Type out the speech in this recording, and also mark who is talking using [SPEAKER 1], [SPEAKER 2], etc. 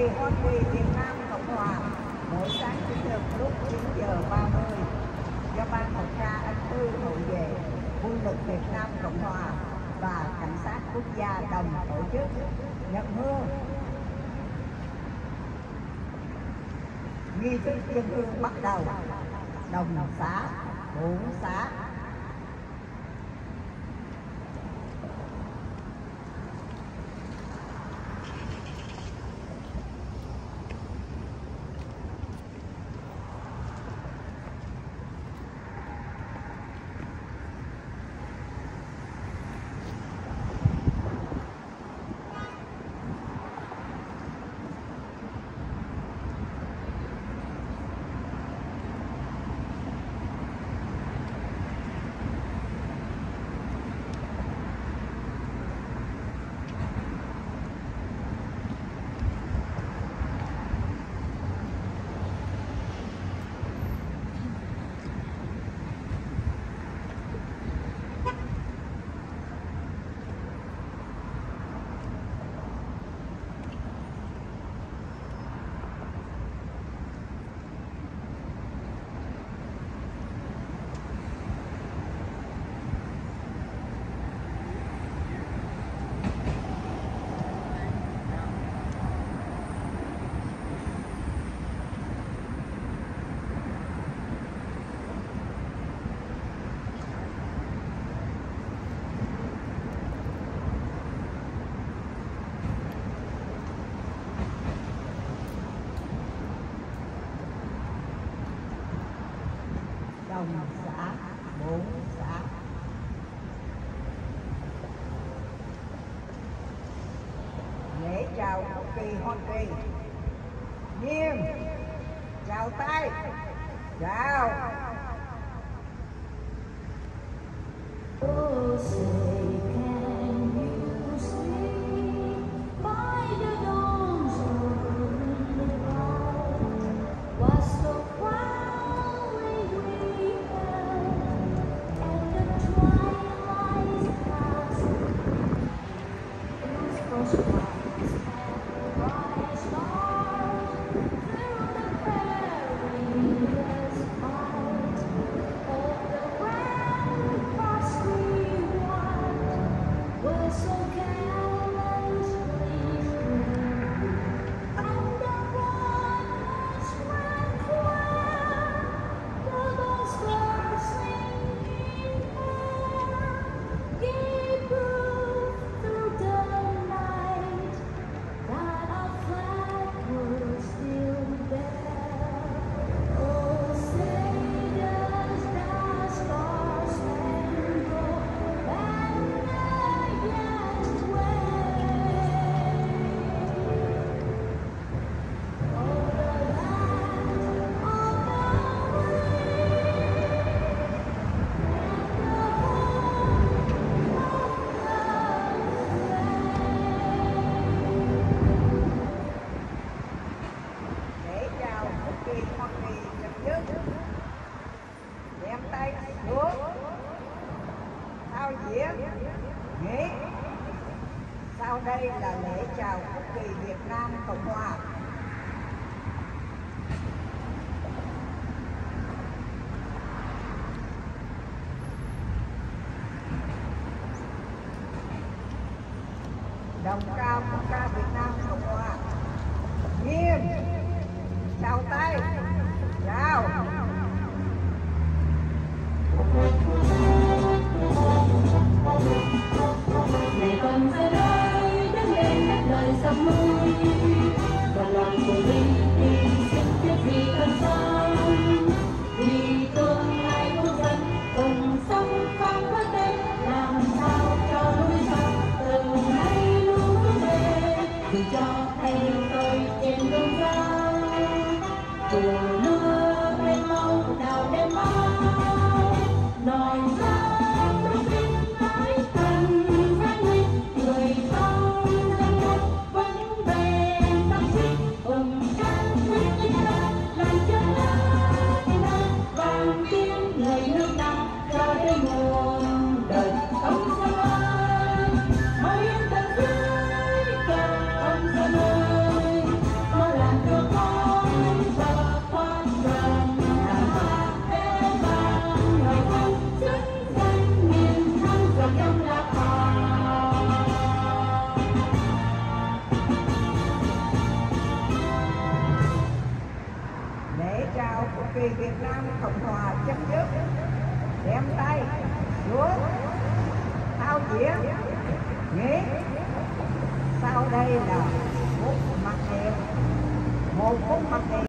[SPEAKER 1] kỳ Hoa Kỳ Việt Nam Cộng Hòa mỗi sáng chủ nhật lúc 9:30 do Ban Thanh tra Anh Tư Hậu vệ, Quân lực Việt Nam Cộng Hòa và Cảnh sát Quốc gia đồng tổ chức. Nhận hương. Nghi thức dân hương bắt đầu. Đồng xá, bốn xá. Đồng xã, bốn xã. Lễ chào quốc kỳ Hoa Kỳ. Nghiêm, chào tay, chào. Đem tay xuống, thao diễn, nghỉ. Sau đây là lễ chào quốc kỳ Việt Nam Cộng Hòa. Đồng cao quốc ca Việt Nam Cộng Hòa. Nghiêm, chào tay, chào.
[SPEAKER 2] Ngày con sẽ nói đứng lên hát lời sông núi, và lòng của mình đi xin biết gì cần sống, vì tương lai quốc dân cùng sống không có tên, làm sao cho núi sông từng ngày luôn về, đừng cho thay tôi trên đường ra của nước mênh mông nào đêm bao nói ra. Người con dân vẫn về tâm trí cùng
[SPEAKER 1] Việt Nam Cộng Hòa chấm dứt. Đem tay xuống thao diễn nhé. Sau đây là một mặt đẹp, một phút mặt đẹp.